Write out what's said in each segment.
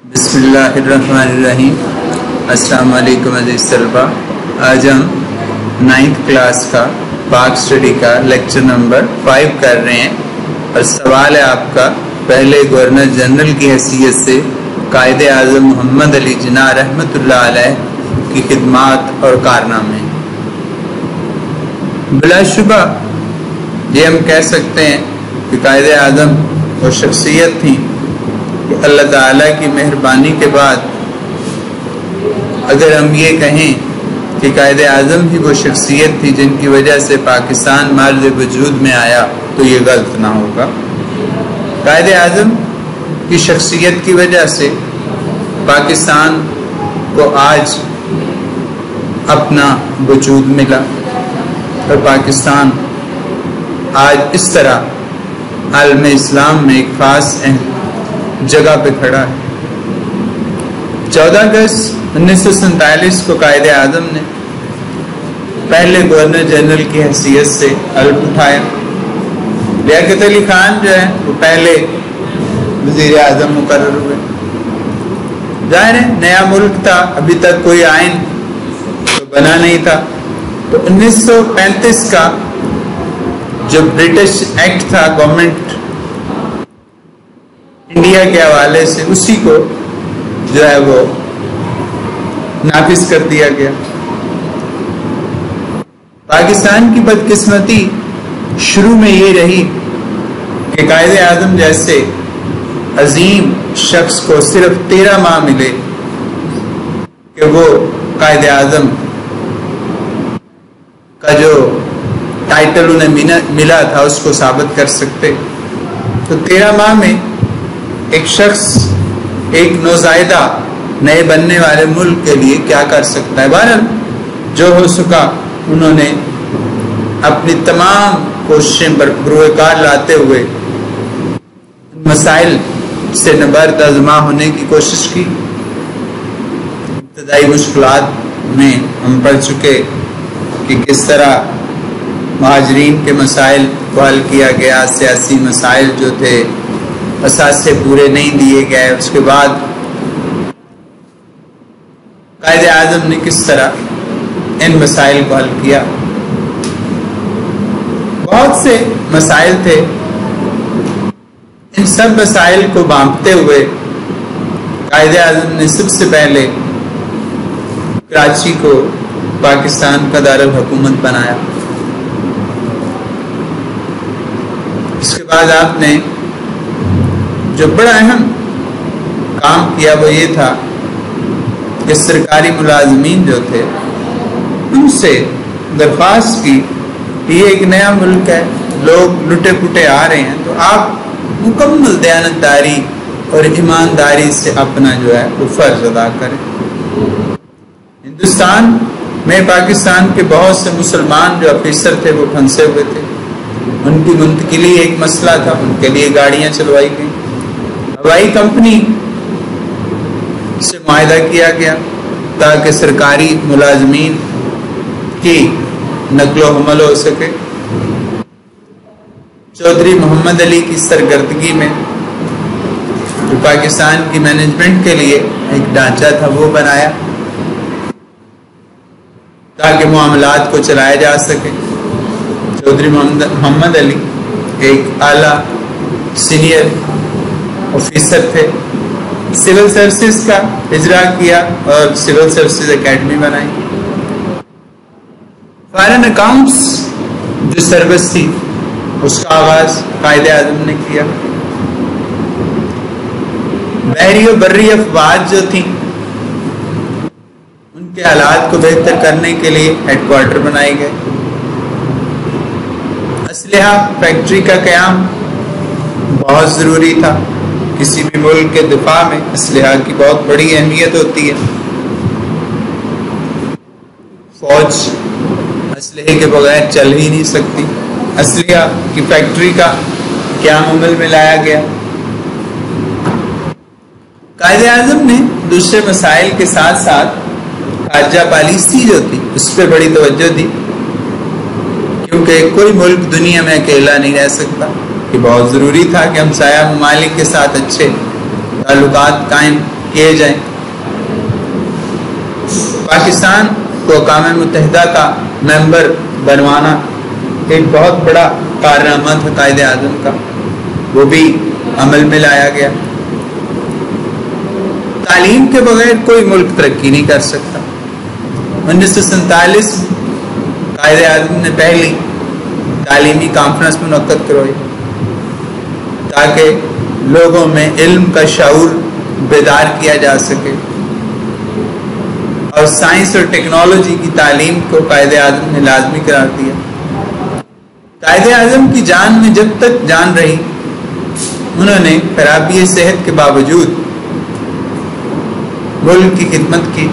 بسم اللہ الرحمن الرحیم۔ السلام علیکم عزیز طلبہ، آج ہم 9th کلاس کا پاک اسٹڈی کا لیکچر نمبر 5 کر رہے ہیں، اور سوال ہے آپ کا پہلے گورنر جنرل کی حیثیت سے قائد اعظم محمد علی جناح رحمۃ اللہ علیہ کی خدمات اور کارنامے۔ بلا شبہ یہ ہم کہہ سکتے ہیں کہ قائد اعظم وہ شخصیت تھی کہ اللہ تعالیٰ کی مہربانی کے بعد اگر ہم یہ کہیں کہ قائد اعظم ہی وہ شخصیت تھی جن کی وجہ سے پاکستان مارز وجود میں آیا تو یہ غلط نہ ہوگا۔ قائد اعظم کی شخصیت کی وجہ سے پاکستان کو آج اپنا وجود ملا، اور پاکستان آج اس طرح عالم اسلام میں ایک خاص جگہ پہ کھڑا ہے۔ 14 اگست 1947 کو قائد اعظم نے پہلے گورنر جنرل کی حیثیت سے حلف اٹھایا۔ لیاقت علی خان جو ہے وہ پہلے وزیر اعظم مقرر ہوئے۔ ظاہر ہے نیا ملک تھا، ابھی تک کوئی آئین تو بنا نہیں تھا، تو 1935 کا جو برٹش ایکٹ تھا گورنمنٹ انڈیا کے حوالے سے، اسی کو جو ہے وہ نافذ کر دیا گیا۔ پاکستان کی بدقسمتی شروع میں یہ رہی کہ قائد اعظم جیسے عظیم شخص کو صرف 13 ماہ ملے کہ وہ قائد اعظم کا جو ٹائٹل انہیں ملا تھا اس کو ثابت کر سکتے۔ تو 13 ماہ میں ایک شخص ایک نوزائیدہ نئے بننے والے ملک کے لیے کیا کر سکتا ہے؟ بہرحال جو ہو سکا انہوں نے اپنی تمام کوششیں بروئے کار لاتے ہوئے مسائل سے نبرد آزما ہونے کی کوشش کی۔ ابتدائی مشکلات میں ہم پڑھ چکے کہ کس طرح مہاجرین کے مسائل کو حل کیا گیا، سیاسی مسائل جو تھے اثاثے پورے نہیں دیے گئے، اس کے بعد قائد اعظم نے کس طرح ان مسائل کو حل کیا۔ بہت سے مسائل تھے، ان سب مسائل کو بانٹتے ہوئے قائد اعظم نے سب سے پہلے کراچی کو پاکستان کا دارالحکومت بنایا۔ اس کے بعد آپ نے جو بڑا اہم کام کیا وہ یہ تھا کہ سرکاری ملازمین جو تھے ان سے درخواست کی کہ یہ ایک نیا ملک ہے، لوگ لٹے پٹے آ رہے ہیں، تو آپ مکمل دیانتداری اور ایمانداری سے اپنا جو ہے وہ فرض ادا کریں۔ ہندوستان میں پاکستان کے بہت سے مسلمان جو افیسر تھے وہ پھنسے ہوئے تھے، ان کی منتقلی ایک مسئلہ تھا، ان کے لیے گاڑیاں چلوائی گئیں، ہوائی کمپنی سے معاہدہ کیا گیا تاکہ سرکاری ملازمین کی نقل و حمل ہو سکے۔ چودھری محمد علی کی سرگردگی میں جو پاکستان کی مینجمنٹ کے لیے ایک ڈھانچہ تھا وہ بنایا تاکہ معاملات کو چلایا جا سکے۔ چودھری محمد علی ایک اعلیٰ سینئر آفیسر تھے، سول سروسز کا اجرا کیا اور سول سروسز اکیڈمی بنائی۔ فارن اکاؤنٹس جو سروس تھی اس کا آغاز قائد اعظم نے کیا۔ بحری و بری افواج جو تھیں ان کے حالات کو بہتر کرنے کے لیے ہیڈ کوارٹر بنائے گئے۔ اسلحہ فیکٹری کا قیام بہت ضروری تھا، کسی بھی ملک کے دفاع میں اسلحہ کی بہت بڑی اہمیت ہوتی ہے۔ فوج اسلحے کے بغیر چل ہی نہیں سکتی، اسلحہ کی فیکٹری کا قیام عمل میں لایا گیا۔ قائد اعظم نے دوسرے مسائل کے ساتھ ساتھ خارجہ پالیسی جو تھی اس پہ بڑی توجہ دی، کیونکہ کوئی ملک دنیا میں اکیلا نہیں رہ سکتا، کہ بہت ضروری تھا کہ ہم سایہ ممالک کے ساتھ اچھے تعلقات قائم کیے جائیں۔ پاکستان کو اقوام متحدہ کا ممبر بنوانا ایک بہت بڑا کارنامہ تھا قائد اعظم کا، وہ بھی عمل میں لایا گیا۔ تعلیم کے بغیر کوئی ملک ترقی نہیں کر سکتا۔ 1947 قائد اعظم نے پہلی تعلیمی کانفرنس منعقد کروائی تاکہ لوگوں میں علم کا شعور بیدار کیا جا سکے، اور سائنس اور ٹیکنالوجی کی تعلیم کو قائد اعظم نے لازمی قرار دیا۔ قائد اعظم کی جان میں جب تک جان رہی، انہوں نے خرابی صحت کے باوجود ملک کی خدمت کی۔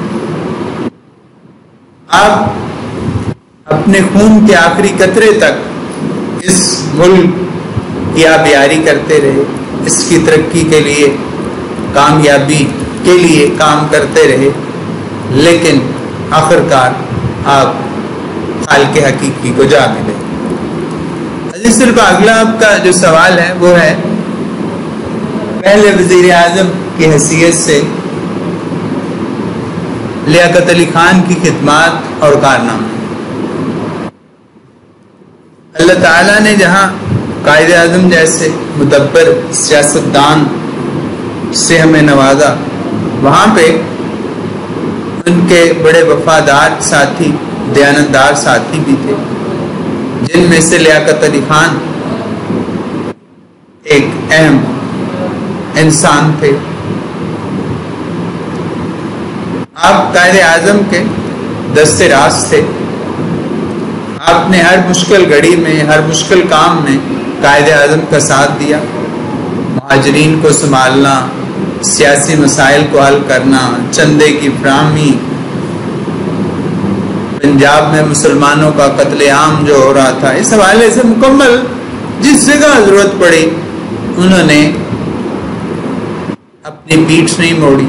آپ اپنے خون کے آخری قطرے تک اس ملک کی آبیاری کرتے رہے، اس کی ترقی کے لیے، کامیابی کے لیے کام کرتے رہے، لیکن آخرکار آپ خالق حقیقی کو جا ملے۔ عزیز طلبہ، اگلا آپ کا جو سوال ہے وہ ہے پہلے وزیر اعظم کی حیثیت سے لیاقت علی خان کی خدمات اور کارنامے۔ اللہ تعالیٰ نے جہاں قائد اعظم جیسے مدبر سیاستدان سے ہمیں نوازا، وہاں پہ ان کے بڑے وفادار ساتھی، دیانتدار ساتھی بھی تھے، جن میں سے لیاقت علی خان ایک اہم انسان تھے۔ آپ قائد اعظم کے دست راست تھے۔ آپ نے ہر مشکل گھڑی میں، ہر مشکل کام میں قائد اعظم کا ساتھ دیا۔ مہاجرین کو سنبھالنا، سیاسی مسائل کو حل کرنا، چندے کی فراہمی، پنجاب میں مسلمانوں کا قتل عام جو ہو رہا تھا، اس حوالے سے مکمل جس جگہ ضرورت پڑی انہوں نے اپنی پیٹھ نہیں موڑی۔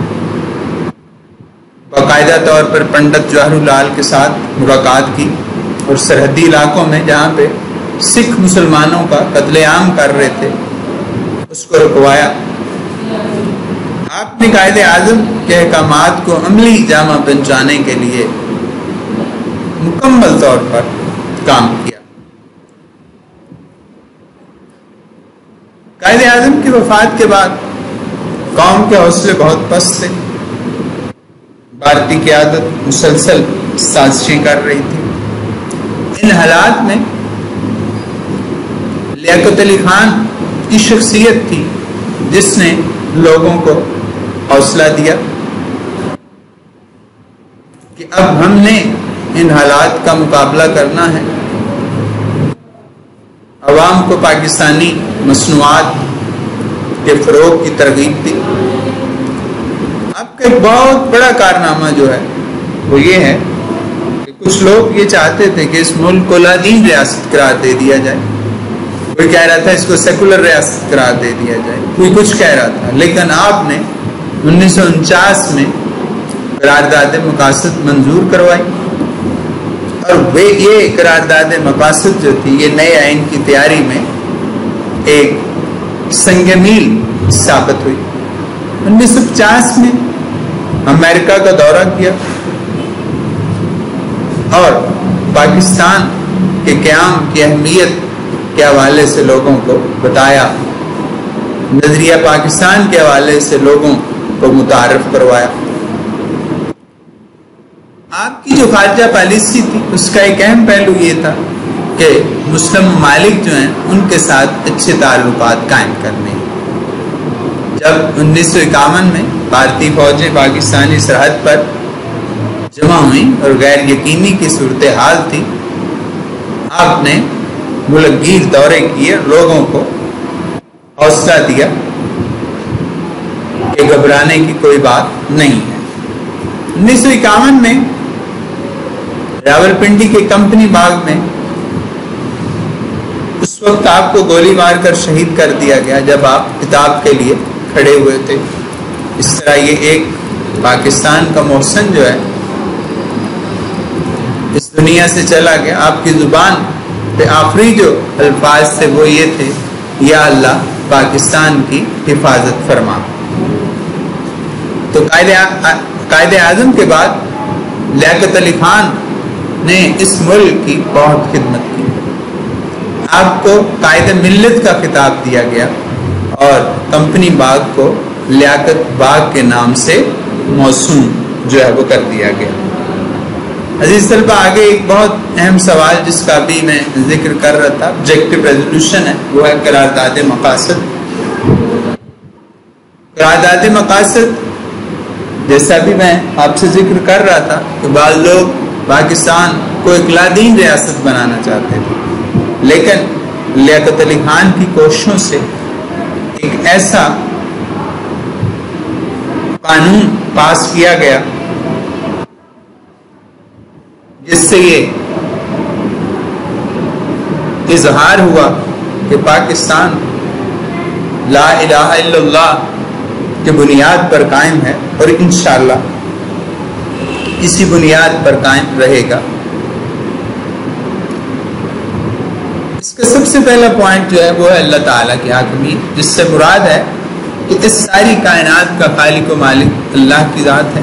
باقاعدہ طور پر پنڈت جواہر لال کے ساتھ ملاقات کی، اور سرحدی علاقوں میں جہاں پہ سکھ مسلمانوں کا قتل عام کر رہے تھے اس کو رکوایا۔ آپ نے قائد اعظم کے احکامات کو عملی جامہ پہنچانے کے لیے مکمل طور پر کام کیا۔ قائد اعظم کی وفات کے بعد قوم کے حوصلے بہت پست تھے۔ بھارتی قیادت مسلسل سازشیں کر رہی تھی۔ ان حالات میں لیاقت علی خان کی شخصیت تھی جس نے لوگوں کو حوصلہ دیا کہ اب ہم نے ان حالات کا مقابلہ کرنا ہے۔ عوام کو پاکستانی مصنوعات کے فروغ کی ترغیب دی۔ آپ کا ایک بہت بڑا کارنامہ جو ہے وہ یہ ہے کہ کچھ لوگ یہ چاہتے تھے کہ اس ملک کو لادین ریاست قرار دے دیا جائے، کوئی کہہ رہا تھا اس کو سیکولر ریاست قرار دے دیا جائے، کوئی کچھ کہہ رہا تھا، لیکن آپ نے 1949 میں قرارداد مقاصد منظور کروائی، اور یہ قرارداد مقاصد جو تھی یہ نئے آئین کی تیاری میں ایک سنگ میل ثابت ہوئی۔ 1950 میں امریکہ کا دورہ کیا اور پاکستان کے قیام کی اہمیت کے حوالے سے لوگوں کو بتایا، نظریہ پاکستان کے حوالے سے لوگوں کو متعارف کروایا۔ آپ کی جو خارجہ پالیسی تھی اس کا ایک اہم پہلو یہ تھا کہ مسلم ممالک جو ہیں ان کے ساتھ اچھے تعلقات قائم کرنے۔ جب 1951 میں بھارتی فوجیں پاکستانی سرحد پر جمع ہوئیں اور غیر یقینی کی صورتحال تھی، آپ نے ملک گیر دورے کیے، لوگوں کو حوصلہ دیا کہ گھبرانے کی کوئی بات نہیں ہے۔ 1951 میں راولپنڈی کے کمپنی باغ میں اس وقت آپ کو گولی مار کر شہید کر دیا گیا جب آپ کتاب کے لیے کھڑے ہوئے تھے۔ اس طرح یہ ایک پاکستان کا محسن جو ہے اس دنیا سے چلا گیا۔ آپ کی زبان پہ آخری جو الفاظ تھے وہ یہ تھے، یا اللہ پاکستان کی حفاظت فرما۔ تو قائد اعظم کے بعد لیاقت علی خان نے اس ملک کی بہت خدمت کی. آپ کو قائد ملت کا خطاب دیا گیا اور کمپنی باغ کو لیاقت باغ کے نام سے موسوم جو ہے وہ کر دیا گیا. عزیز طلبہ، آگے ایک بہت اہم سوال جس کا بھی میں ذکر کر رہا تھا، آبجیکٹو ریزولوشن ہے، وہ ہے قرارداد مقاصد. قرارداد مقاصد جیسا بھی میں آپ سے ذکر کر رہا تھا کہ بعض لوگ پاکستان کو ایک لادین ریاست بنانا چاہتے تھے، لیکن لیاقت علی خان کی کوششوں سے ایک ایسا قانون پاس کیا گیا جس سے یہ اظہار ہوا کہ پاکستان لا الہ الا اللہ کی بنیاد پر قائم ہے اور انشاءاللہ اسی بنیاد پر قائم رہے گا. اس کا سب سے پہلا پوائنٹ جو ہے وہ ہے اللہ تعالیٰ کی حاکمیت، جس سے مراد ہے کہ اس ساری کائنات کا خالق و مالک اللہ کی ذات ہے،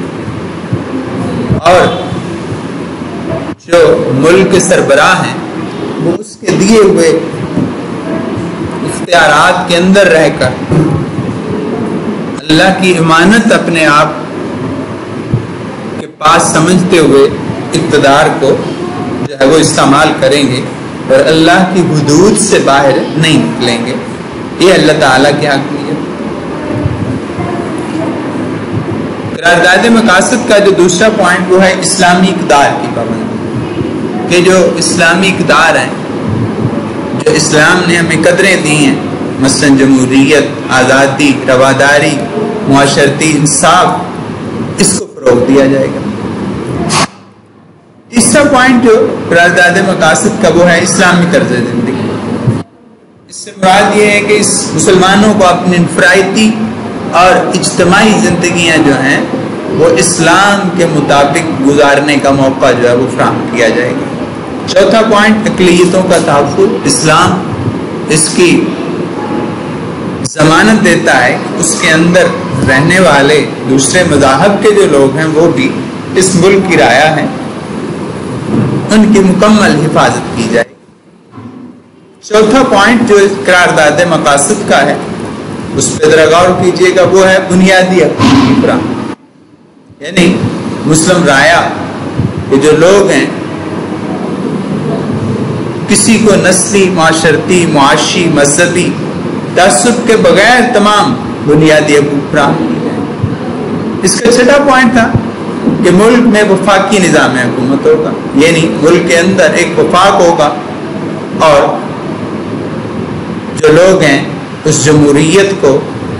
اور جو ملک کے سربراہ ہیں وہ اس کے دیے ہوئے اختیارات کے اندر رہ کر اللہ کی امانت اپنے آپ کے پاس سمجھتے ہوئے اقتدار کو جو ہے وہ استعمال کریں گے اور اللہ کی حدود سے باہر نہیں نکلیں گے. یہ اللہ تعالیٰ کی حاکمیت. قرارداد مقاصد کا جو دوسرا پوائنٹ وہ ہے اسلامی اقدار کی پابندی، کہ جو اسلامی اقدار ہیں، جو اسلام نے ہمیں قدریں دی ہیں، مثلا جمہوریت، آزادی، رواداری، معاشرتی انصاف، اس کو فروغ دیا جائے گا. تیسرا پوائنٹ جو قرارداد مقاصد کا وہ ہے اسلامی طرز زندگی. اس سے مراد یہ ہے کہ اس مسلمانوں کو اپنی انفرادی اور اجتماعی زندگیاں جو ہیں وہ اسلام کے مطابق گزارنے کا موقع جو ہے وہ فراہم کیا جائے گا. چوتھا پوائنٹ اقلیتوں کا تحفظ. اسلام اس کی ضمانت دیتا ہے کہ اس کے اندر رہنے والے دوسرے مذاہب کے جو لوگ ہیں وہ بھی اس ملک کی رعایا ہیں، ان کی مکمل حفاظت کی جائے. چوتھا پوائنٹ جو قرارداد مقاصد کا ہے اس پہ ذرا غور کیجیے گا، وہ ہے بنیادی حقوق کی فراہمی. یعنی مسلم رعایا کے جو لوگ ہیں کسی کو نسلی، معاشرتی، معاشی، مذہبی تعصب کے بغیر تمام بنیادی حقوق فراہم کی جائیں. اس کا چھٹا پوائنٹ تھا کہ ملک میں وفاقی نظام حکومت ہوگا، یعنی ملک کے اندر ایک وفاق ہوگا اور جو لوگ ہیں اس جمہوریت کو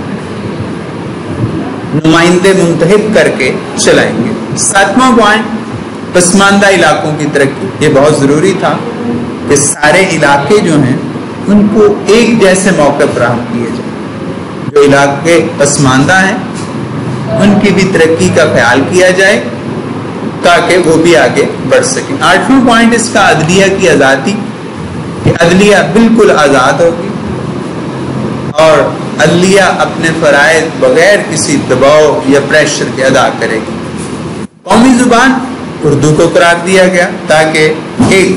نمائندے منتخب کر کے چلائیں گے. ساتواں پوائنٹ پسماندہ علاقوں کی ترقی. یہ بہت ضروری تھا کہ سارے علاقے جو ہیں ان کو ایک جیسے موقع فراہم کیے جائیں. جو علاقے پسماندہ ہیں ان کی بھی ترقی کا خیال کیا جائے تاکہ وہ بھی آگے بڑھ سکیں. آٹھواں پوائنٹ اس کا عدلیہ کی آزادی، کہ عدلیہ بالکل آزاد ہوگی اور عدلیہ اپنے فرائض بغیر کسی دباؤ یا پریشر کے ادا کرے گی. قومی زبان اردو کو قرار دیا گیا تاکہ ایک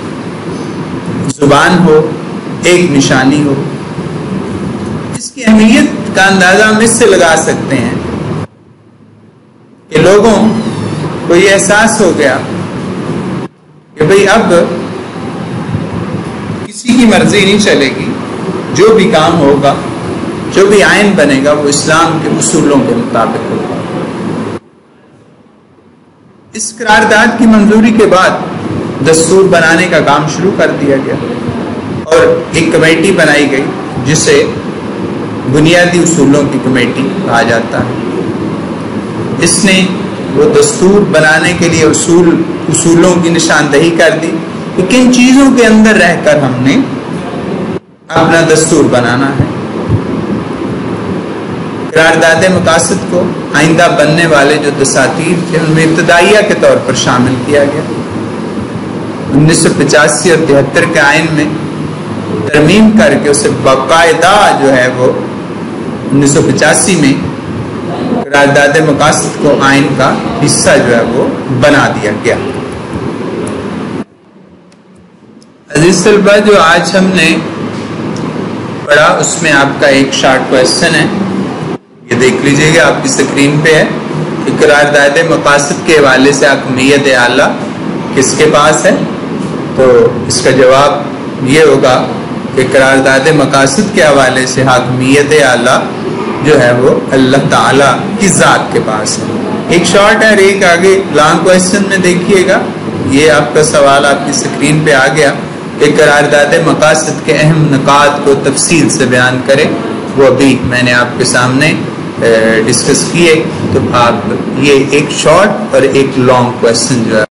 زبان ہو، ایک نشانی ہو. اس کی اہمیت کا اندازہ ہم اس سے لگا سکتے ہیں کہ لوگوں کو یہ احساس ہو گیا کہ بھئی اب کسی کی مرضی نہیں چلے گی، جو بھی کام ہوگا، جو بھی آئین بنے گا وہ اسلام کے اصولوں کے مطابق ہوگا. اس قرارداد کی منظوری کے بعد دستور بنانے کا کام شروع کر دیا گیا اور ایک کمیٹی بنائی گئی جسے بنیادی اصولوں کی کمیٹی کہا جاتا ہے. اس نے وہ دستور بنانے کے لیے اصولوں کی نشاندہی کر دی کہ کن چیزوں کے اندر رہ کر ہم نے اپنا دستور بنانا ہے. قرارداد مقاصد کو آئندہ بننے والے جو دساتیر تھے ان میں ابتدائیہ کے طور پر شامل کیا گیا. 1985 اور 73 کے آئین میں ترمیم کر کے اسے باقاعدہ جو ہے وہ 1985 میں قرارداد مقاصد کو آئین کا حصہ جو ہے وہ بنا دیا گیا۔ عزیز طلبہ، جو آج ہم نے پڑھا اس میں آپ کا ایک شارٹ کویسچن ہے، یہ دیکھ لیجئے گا، آپ کی سکرین پہ ہے کہ قرارداد مقاصد کے حوالے سے حاکمیت اعلیٰ کس کے پاس ہے؟ تو اس کا جواب یہ ہوگا کہ قرارداد مقاصد کے حوالے سے حاکمیت اعلیٰ جو ہے وہ اللہ تعالیٰ کی ذات کے پاس ہے۔ ایک شارٹ ہے اور ایک آگے لانگ کویسچن میں دیکھیے گا، یہ آپ کا سوال آپ کی سکرین پہ آ گیا کہ قرارداد مقاصد کے اہم نکات کو تفصیل سے بیان کریں، وہ ابھی میں نے آپ کے سامنے ڈسکس کیے۔ تو آپ یہ ایک شارٹ اور ایک لانگ کویسچن جو ہے